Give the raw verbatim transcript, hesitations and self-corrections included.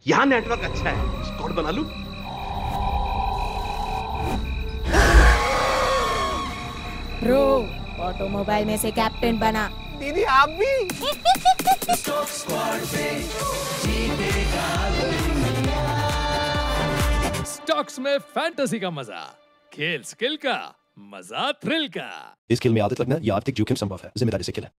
यहाँ नेटवर्क अच्छा है, स्क्वाड बना लूं? ब्रो, ऑटोमोबाइल में से कैप्टन बना। दीदी आप भी? स्टॉक्स में फैंटेसी का मजा, खेल स्किल का मजा, थ्रिल का। इस खेल में आदत लगना या आर्थिक जोखिम संभव है। जिम्मेदारी से खेलें।